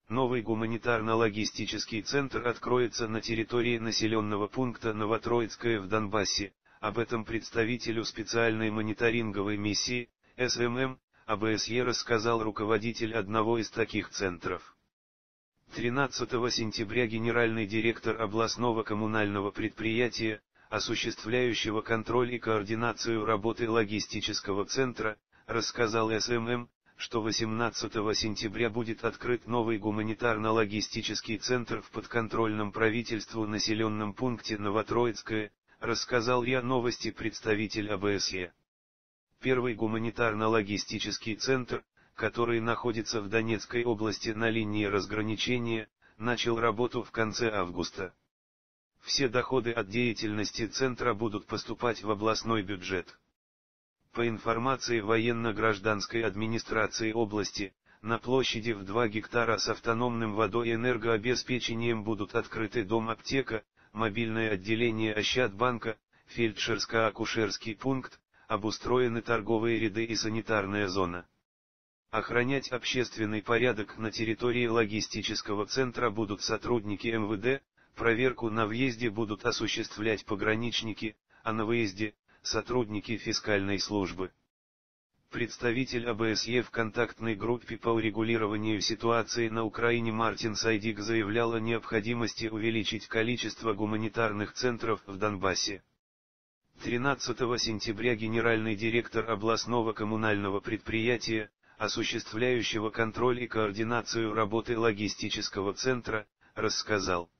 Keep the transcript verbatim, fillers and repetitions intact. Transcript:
Новый гуманитарно-логистический центр откроется на территории населенного пункта Новотроицкое в Донбассе. Об этом представителю специальной мониторинговой миссии, эс эм эм, о бэ эс е рассказал руководитель одного из таких центров. тринадцатого сентября генеральный директор областного коммунального предприятия, осуществляющего контроль и координацию работы логистического центра, рассказал эс эм эм, что восемнадцатого сентября будет открыт новый гуманитарно-логистический центр в подконтрольном правительству населенном пункте Новотроицкое, рассказал РИА Новости представитель а бэ эс е. Первый гуманитарно-логистический центр, который находится в Донецкой области на линии разграничения, начал работу в конце августа. Все доходы от деятельности центра будут поступать в областной бюджет. По информации военно-гражданской администрации области, на площади в два гектара с автономным водой и энергообеспечением будут открыты дом-аптека, мобильное отделение Ощадбанка, фельдшерско-акушерский пункт, обустроены торговые ряды и санитарная зона. Охранять общественный порядок на территории логистического центра будут сотрудники эм вэ дэ, проверку на въезде будут осуществлять пограничники, а на выезде – сотрудники фискальной службы. Представитель а бэ эс е в контактной группе по урегулированию ситуации на Украине Мартин Сайдик заявлял о необходимости увеличить количество гуманитарных центров в Донбассе. тринадцатого сентября генеральный директор областного коммунального предприятия, осуществляющего контроль и координацию работы логистического центра, рассказал.